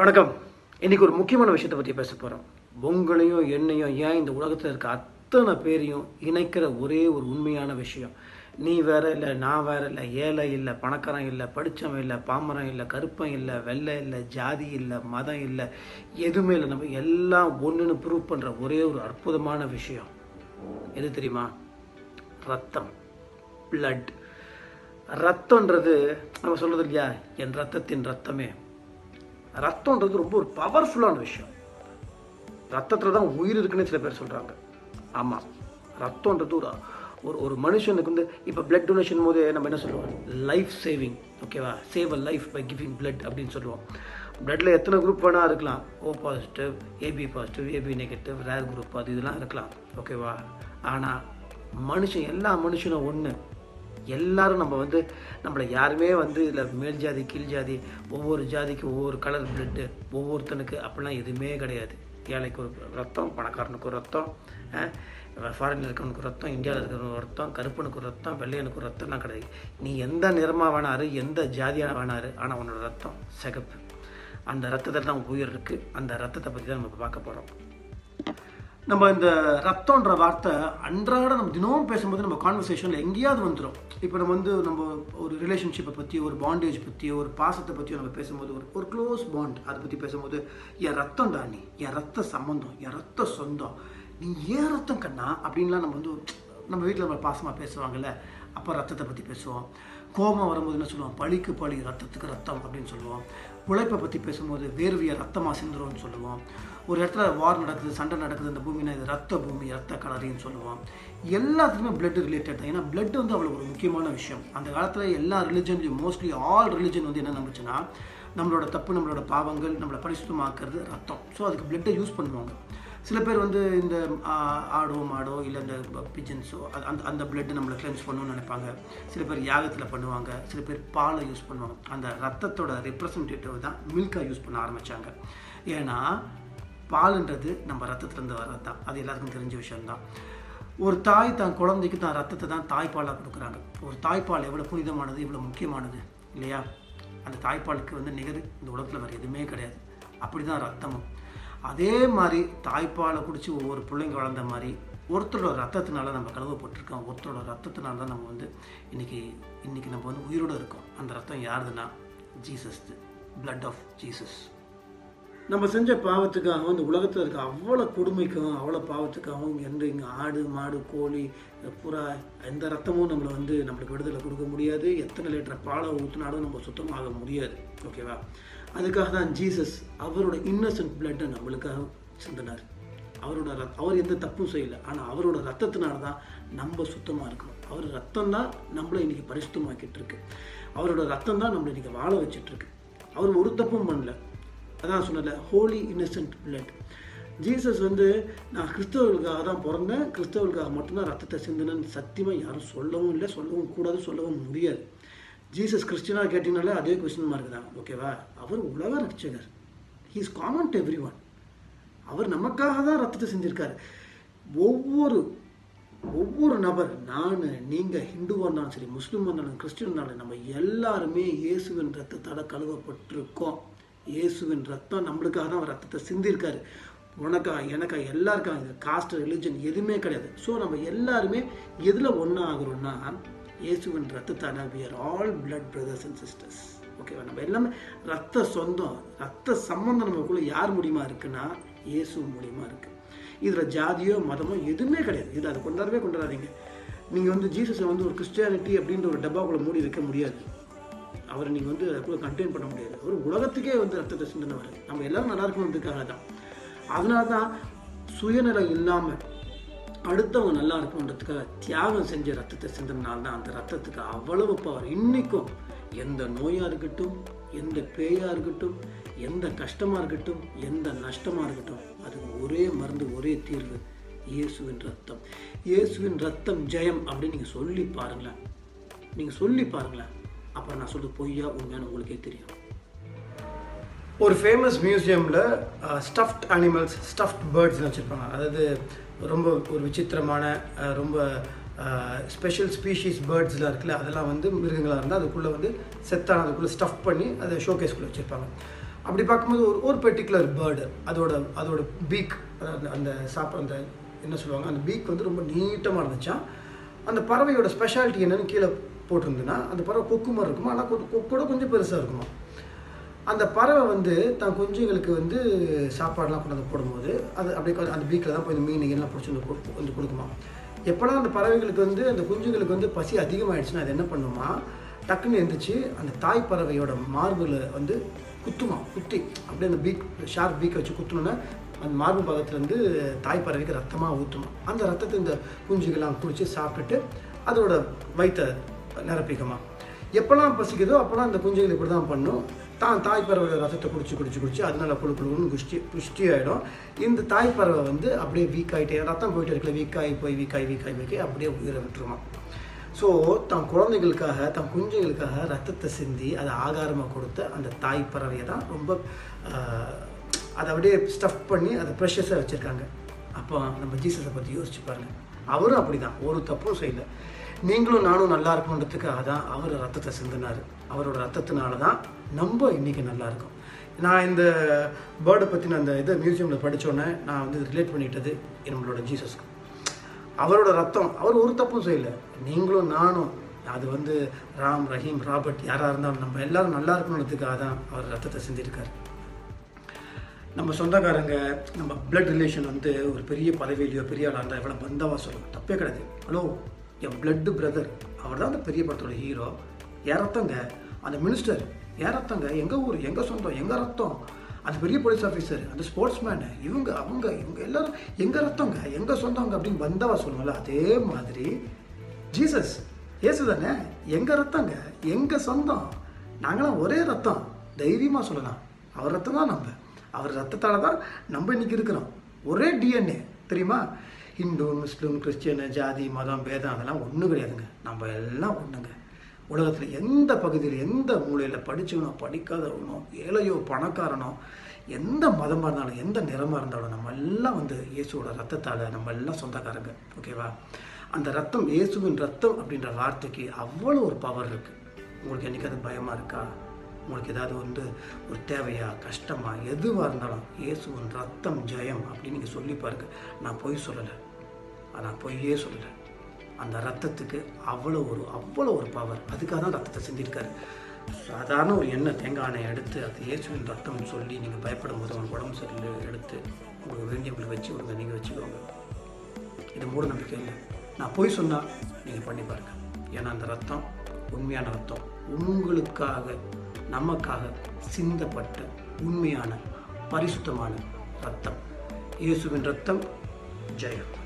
வணக்கம். இன்றைக்கி ஒரு முக்கியமான விஷயத்தை பற்றி பேச போகிறோம். உங்களையும் என்னையும் ஏன் இந்த உலகத்தில் இருக்க அத்தனை பேரையும் இணைக்கிற ஒரே ஒரு உண்மையான விஷயம். நீ வேற இல்லை, நான் வேற இல்லை, ஏழை இல்லை, பணக்காரன் இல்லை, படித்தவன் இல்லை, பாமரன் இல்லை, கருப்பன் இல்லை, வெள்ளை இல்லை, ஜாதி இல்லை, மதம் இல்லை, எதுவுமே இல்லை. நம்ம எல்லாம் ஒன்றுன்னு ப்ரூவ் பண்ணுற ஒரே ஒரு அற்புதமான விஷயம் எது தெரியுமா? ரத்தம், பிளட். ரத்தன்றது நம்ம சொல்கிறது இல்லையா, என் ரத்தத்தின் ரத்தமே. ரத்தம்ன்றது ரொம்ப ஒரு பவர்ஃபுல்லான விஷயம். ரத்தத்தில் தான் உயிர் இருக்குன்னு சில பேர் சொல்கிறாங்க. ஆமாம், ரத்தம்ன்றது ஒரு ஒரு மனுஷனுக்கு வந்து இப்போ பிளட் டொனேஷன் போது நம்ம என்ன சொல்லுவோம்? Life saving. ஓகேவா? Save a life by giving blood அப்படின்னு சொல்லுவோம். பிளட்டில் எத்தனை குரூப் வேணால் இருக்கலாம். O positive, AB positive, AB negative, rare group, அது இதெல்லாம் இருக்கலாம். ஓகேவா? ஆனால் மனுஷன், எல்லா மனுஷனும் ஒன்று. எல்லாரும் நம்ம வந்து நம்மளை யாருமே வந்து இதில் மேல் ஜாதி கீழ் ஜாதி, ஒவ்வொரு ஜாதிக்கு ஒவ்வொரு கலர் பிளட்டு, ஒவ்வொருத்தனுக்கு அப்படிலாம் எதுவுமே கிடையாது. ஏழைக்கு ஒரு ரத்தம், பணக்காரனுக்கு ஒரு ரத்தம், ஃபாரினில் இருக்கிறவனுக்கு ஒரு ரத்தம், இந்தியாவில் இருக்கிறவனுக்கு ஒரு ரத்தம், கருப்பனுக்கு ஒரு ரத்தம், வெள்ளையனுக்கு ஒரு ரத்தம்லாம் கிடையாது. நீ எந்த நிறமாக வேணாரு, எந்த ஜாதியாக வேணாரு, ஆனால் உன்னோட ரத்தம் சிகப்பு. அந்த ரத்தத்தில் தான் உயிர் இருக்குது. அந்த ரத்தத்தை பற்றி தான் நம்ம பார்க்க போகிறோம். நம்ம இந்த ரத்தம்ன்ற வார்த்தை அன்றாட நம்ம தினமும் பேசும்போது நம்ம கான்வர்சேஷனில் எங்கேயாவது வந்துடும். இப்போ நம்ம ஒரு ரிலேஷன்ஷிப்பை பற்றி, ஒரு பாண்டேஜ் பற்றி, ஒரு பாசத்தை பற்றியோ நம்ம பேசும்போது, ஒரு க்ளோஸ் பாண்ட் அதை பற்றி பேசும்போது, என் ரத்தம் தான் நீ, என் ரத்த சம்பந்தம், என் ரத்த சொந்தம், நீ ஏன் ரத்தம் கண்ணா அப்படின்லாம் நம்ம வீட்டில் நம்ம பாசமாக பேசுவாங்கள்ல, அப்போ ரத்தத்தை பற்றி பேசுவோம். கோபம் வரும்போது என்ன சொல்லுவோம்? பழிக்கு பழி, ரத்தத்துக்கு ரத்தம் அப்படின்னு சொல்லுவோம். உழைப்பை பற்றி பேசும்போது வேர்வையை ரத்தமாக சிந்துரும்னு சொல்லுவோம். ஒரு இடத்துல வார் நடக்குது, சண்டை நடக்குது, இந்த பூமினா இது ரத்த பூமி, ரத்த கலரின்னு சொல்லுவோம். எல்லாத்துக்குமே பிளட் ரிலேட்டட் தான். ஏன்னா பிளட் வந்து அவ்வளோ ஒரு முக்கியமான விஷயம். அந்த காலத்தில் எல்லா ரிலிஜன்லையும், மோஸ்ட்லி ஆல் ரிலிஜன் வந்து என்ன நம்பிச்சுன்னா, நம்மளோட தப்பு, நம்மளோட பாவங்கள், நம்மளை பரிசுத்தமாக்குறது ரத்தம். ஸோ அதுக்கு பிளட்டை யூஸ் பண்ணுவாங்க. சில பேர் வந்து இந்த ஆடோ மாடோ இல்லை இந்த பிஜன்ஸோ அந்த பிளட்டு நம்மளை கிளென்ஸ் பண்ணணும்னு நினைப்பாங்க. சில பேர் யாகத்தில் பண்ணுவாங்க, சில பேர் பாலை யூஸ் பண்ணுவாங்க. அந்த ரத்தத்தோட ரெப்ரசன்டேட்டிவ் தான் மில்காக யூஸ் பண்ண ஆரம்பித்தாங்க. ஏன்னா பாலுன்றது நம்ம ரத்தத்துலேருந்து வர்றது தான். அது எல்லாருக்கும் தெரிஞ்ச விஷயம்தான். ஒரு தாய் தான் குழந்தைக்கு தான் ரத்தத்தை தான் தாய்ப்பாலாக கொடுக்குறாங்க. ஒரு தாய்ப்பால் எவ்வளோ புனிதமானது, எவ்வளோ முக்கியமானது இல்லையா? அந்த தாய்ப்பாலுக்கு வந்து நிகர் இந்த உலகத்தில் வேறு எதுவுமே கிடையாது. அப்படி தான் ரத்தமும். அதே மாதிரி தாய்ப்பாலை குடித்து ஒவ்வொரு பிள்ளைங்க வளர்ந்த மாதிரி ஒருத்தரோட ரத்தத்தினால நம்ம கழுவப்பட்டிருக்கோம். ஒருத்தரோட ரத்தத்தினால தான் நம்ம வந்து இன்றைக்கி நம்ம வந்து உயிரோடு இருக்கோம். அந்த ரத்தம் யாருதுன்னா ஜீசஸ், பிளட் ஆஃப் ஜீசஸ். நம்ம செஞ்ச பாவத்துக்காகவும் இந்த உலகத்தில் இருக்க அவ்வளோ கொடுமைக்கும் அவ்வளோ பாவத்துக்காகவும் இங்கே ஆடு மாடு கோழி புறா எந்த ரத்தமும் நம்மளுக்கு விடுதலை கொடுக்க முடியாது. எத்தனை லிட்டர் பாலை ஊற்றினாலும் நம்ம சுத்தமாக முடியாது. ஓகேவா? அதுக்காக தான் ஜீசஸ் அவரோட இன்னசென்ட் பிளட்டை நம்மளுக்காக சிந்தினார். அவர் எந்த தப்பும் செய்யலை. ஆனால் அவரோட ரத்தத்தினால தான் நம்ம சுத்தமாக இருக்கணும். அவர் ரத்தம் தான் நம்மளை இன்றைக்கி பரிசுத்தமாக்கிட்டு இருக்கு. அவரோட ரத்தம் தான் நம்மளை இன்றைக்கி வாழ வச்சிட்ருக்கு. அவர் ஒரு தப்பும் பண்ணல. அதான் சொன்னல, ஹோலி இன்னசென்ட் பிளட். ஜீசஸ் வந்து நான் கிறிஸ்தவர்களுக்காக தான் பிறந்தேன், கிறிஸ்தவர்களுக்காக மட்டும்தான் ரத்தத்தை சிந்தினேன்னு சத்தியமாக யாரும் சொல்லவும் இல்லை, சொல்லவும் கூடாது, சொல்லவும் முடியாது. ஜீசஸ் கிறிஸ்டியனாக கேட்டிங்கனாலே அதே கொஸ்டின் மார்க் தான். ஓகேவா? அவர் உலக ரட்சகர். He is common to everyone. அவர் நமக்காக தான் ரத்தத்தை செஞ்சுருக்காரு. ஒவ்வொரு நபர், நான், நீங்கள், ஹிந்துவாக இருந்தாலும் சரி, முஸ்லீமாக இருந்தாலும், கிறிஸ்டியன் இருந்தாலும், நம்ம எல்லாருமே இயேசுவின் ரத்தத்தால் கழுவப்பட்டிருக்கோம். இயேசுவின் ரத்தம் நம்மளுக்காக தான் அவர் ரத்தத்தை சிந்திருக்காரு. உனக்கா எனக்கா எல்லாருக்காக. இது காஸ்ட், ரிலிஜன் எதுவுமே கிடையாது. ஸோ நம்ம எல்லாருமே எதில் ஒன்றா ஆகிறோம்னா இயேசுவின் ரத்தத்தான we are all blood brothers and sisters. ஓகேவா? நம்ம எல்லாமே ரத்த சொந்தம். ரத்த சம்பந்தம் நமக்குள்ளே யார் மூலியமா இருக்குன்னா இயேசு மூலியமா இருக்குது. இதில் ஜாதியோ மதமோ எதுவுமே கிடையாது. இது அதை கொண்டாடாதீங்க. நீங்கள் வந்து ஜீசஸை வந்து ஒரு கிறிஸ்டியானிட்டி அப்படின்ற ஒரு டப்பாக்குள்ளே மூடி வைக்க முடியாது. அவரை நீங்கள் வந்து அதுக்குள்ளே கண்டெயின் பண்ண முடியாது. அவர் உலகத்துக்கே வந்து ரத்தத்தை சிந்தினவர். நம்ம எல்லோரும் நல்லா இருக்கணுன்றதுக்காக தான். அதனால தான் சுயநலம் இல்லாமல் அடுத்தவங்க நல்லா இருக்கணுன்றதுக்காக தியாகம் செஞ்ச ரத்தத்தை சிந்தினால தான் அந்த ரத்தத்துக்கு அவ்வளவு பவர். இன்றைக்கும் எந்த நோயாக இருக்கட்டும், எந்த பேயாக இருக்கட்டும், எந்த கஷ்டமாக இருக்கட்டும், எந்த நஷ்டமாக இருக்கட்டும், அதுக்கு ஒரே மருந்து, ஒரே தீர்வு, இயேசுவின் ரத்தம். இயேசுவின் ரத்தம் ஜெயம் அப்படின்னு நீங்கள் சொல்லி பாருங்களேன். அப்புறம் நான் சொல்றது பொய்யா உண்மையான உங்களுக்கே தெரியும். ஒரு ஃபேமஸ் மியூசியமில் ஸ்டஃப்ட் அனிமல்ஸ், ஸ்டஃப்ட் பேர்ட்ஸ்னு வச்சுருப்பாங்க. அதாவது ரொம்ப ஒரு விசித்திரமான, ரொம்ப ஸ்பெஷல் ஸ்பீஷீஸ் பேர்ட்ஸ்லாம் இருக்குல்ல, அதெல்லாம் வந்து மிருகங்களாக இருந்தால் அதுக்குள்ளே வந்து செத்தான அதுக்குள்ளே ஸ்டஃப் பண்ணி அதை ஷோகேஸ்குள்ளே வச்சுருப்பாங்க. அப்படி பார்க்கும்போது ஒரு பெர்டிகுலர் பேர்டு அதோட பீக், அந்த சாப்பிட்ற அந்த என்ன சொல்லுவாங்க, அந்த பீக் வந்து ரொம்ப நீட்டமாக இருந்துச்சா. அந்த பறவையோட ஸ்பெஷாலிட்டி என்னென்னு கீழே போட்டிருந்துன்னா, அந்த பறவை கொக்கு மாதிரி இருக்குமா, ஆனால் கொக்கோட கொஞ்சம் பெருசாக இருக்குமா. அந்த பறவை வந்து தான் குஞ்சுங்களுக்கு வந்து சாப்பாடெலாம் கொண்டு வந்து போடும்போது அது அப்படியே அந்த பீக்கில் தான் போய் இந்த மீன் எல்லாம் பிடிச்சி வந்து கொடுக்குமா. எப்போலாம் அந்த பறவைகளுக்கு வந்து அந்த குஞ்சுங்களுக்கு வந்து பசி அதிகமாகிடுச்சுன்னா அது என்ன பண்ணுமா, டக்குன்னு எழுந்திரிச்சு அந்த தாய் பறவையோட மார்பில் வந்து குத்தி அப்படியே அந்த ஷார்ப் பீக்கை வச்சு குத்துனோன்னா அந்த மார்பு பாகத்துலேருந்து தாய் பறவைக்கு ரத்தமாக ஊற்றுமா. அந்த ரத்தத்தை இந்த குஞ்சுகள்லாம் குடித்து சாப்பிட்டுட்டு அதோட வயிற்றை நிரப்பிக்குமா. எப்போல்லாம் பசிக்குதோ அப்போல்லாம் அந்த குஞ்சுகள் இப்படி தான் பண்ணும். தாய் பறவையோட ரத்தத்தை குடிச்சு அதனால குழுன்னு புஷ்டி ஆகிடும். இந்த தாய் பறவை வந்து அப்படியே வீக் ஆகிட்டே, ரத்தம் போயிட்டு இருக்கல, வீக்காகி அப்படியே உயிரை விட்டுருமா. ஸோ தன் குழந்தைகளுக்காக தன் குஞ்சுகளுக்காக ரத்தத்தை சிந்தி அதை ஆகாரமாக கொடுத்த அந்த தாய் பறவையை தான் ரொம்ப அதை அப்படியே ஸ்டஃப் பண்ணி அதை ப்ரெஷஸாக வச்சுருக்காங்க. அப்போ நம்ம ஜீசஸை பற்றி யோசிச்சு பாருங்கள். அவரும் அப்படி தான், ஒரு தப்பும் செய்யலை. நீங்களும் நானும் நல்லா இருக்கணுன்றதுக்காக தான் அவர் ரத்தத்தை சிந்தினார். அவரோட ரத்தத்தினால தான் நம்ம இன்றைக்கி நல்லா இருக்கோம். நான் இந்த பேர்டை பற்றி நான் இந்த மியூசியமில் படித்தோன்னே நான் வந்து ரிலேட் பண்ணிட்டது நம்மளோட ஜீசஸ்க்கு. அவரோட ரத்தம், அவர் ஒரு தப்பும் செய்யலை. நீங்களும் நானும், அது வந்து ராம், ரஹீம், ராபர்ட் யாராக இருந்தாலும் நம்ம எல்லோரும் நல்லா இருக்கணுன்றதுக்காக தான் அவர் ரத்தத்தை சிந்திருக்கார். நம்ம சொந்தக்காரங்க, நம்ம பிளட் ரிலேஷன் வந்து ஒரு பெரிய பதவியிலையோ பெரிய ஆளாக இருந்தால் எவ்வளோ பந்தவாக சொல்லும், தப்பே கிடையாது. ஹலோ, என் பிளட்டு பிரதர், அவர் தான் அந்த பெரிய படத்தோட ஹீரோ. என் ரத்தங்க அந்த மினிஸ்டர், என் ரத்தங்க, எங்கள் ஊர், எங்கள் சொந்தம், எங்கள் ரத்தம், அந்த பெரிய போலீஸ் ஆஃபீஸர், அந்த ஸ்போர்ட்ஸ் மேனு, இவங்க எல்லோரும் எங்கள் ரத்தங்க, எங்கள் சொந்தங்க அப்படின்னு பந்தவா சொல்லுவோம்ல. அதே மாதிரி ஜீசஸ் இயேசு தானே எங்கள் ரத்தங்க, எங்கள் சொந்தம், நாங்களாம் ஒரே ரத்தம், தைரியமாக சொல்லலாம். அவர் ரத்தம் தான் நம்ம, அவர் ரத்தத்தால் தான் நம்ம இன்றைக்கி இருக்கிறோம். ஒரே டிஎன்ஏ தெரியுமா. ஹிந்து, முஸ்லீம், கிறிஸ்டியனு, ஜாதி, மதம், பேதம் அதெல்லாம் ஒன்றும் கிடையாதுங்க. நம்ம எல்லாம் ஒன்றுங்க. உலகத்தில் எந்த பகுதியில் எந்த மூலையில் படித்தவனோ படிக்காதவனோ ஏழையோ பணக்காரனோ எந்த மதமாக இருந்தாலும் எந்த நிறமாக இருந்தாலும் நம்ம எல்லாம் வந்து இயேசுவோட ரத்தத்தால் நம்ம எல்லாம் சொந்தக்காரங்க. ஓகேவா. அந்த ரத்தம், இயேசுவின் ரத்தம் அப்படின்ற வார்த்தைக்கு அவ்வளோ ஒரு பவர் இருக்குது. உங்களுக்கு என்றைக்காவது பயமாக இருக்கா? உங்களுக்கு ஏதாவது வந்து ஒரு தேவையா, கஷ்டமா, எதுவாக இருந்தாலும் இயேசுவின் ரத்தம் ஜெயம் அப்படின்னு நீங்கள் சொல்லி பாருங்க. நான் பொய் சொல்லலை, நான் பொய்யே சொல்லலை. அந்த ரத்தத்துக்கு அவ்வளோ ஒரு பவர். அதுக்காக தான் ரத்தத்தை செஞ்சிருக்காரு. சாதாரண ஒரு எண்ணெய், தேங்காய் எண்ணெய் எடுத்து அது இயேசுவின் ரத்தம்னு சொல்லி நீங்கள் பயப்படும் போது உங்களுக்கு உடம்பு சரியில்லை எடுத்து உங்களுக்கு வேண்டியவங்களை வச்சு விடுங்க, நீங்கள் வச்சுக்கோங்க. இது மூட நம்பிக்கை இல்லை. நான் போய் சொன்னால் நீங்கள் பண்ணி பாருங்கள். ஏன்னா அந்த ரத்தம் உண்மையான ரத்தம், உங்களுக்காக நமக்காக சிந்தப்பட்ட உண்மையான பரிசுத்தமான ரத்தம். இயேசுவின் ரத்தம் ஜெயம்.